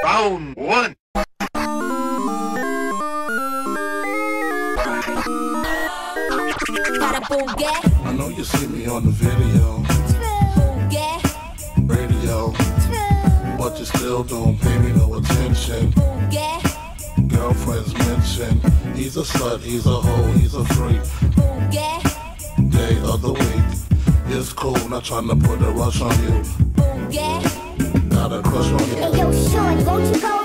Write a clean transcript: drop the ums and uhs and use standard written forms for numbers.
Round one. I know you see me on the video, radio, but you still don't pay me no attention. Girlfriends mention he's a slut, he's a hoe, he's a freak. Day of the week, it's cool, not trying to put a rush on you. Got a crush on you. Hey yo, shorty, won't you go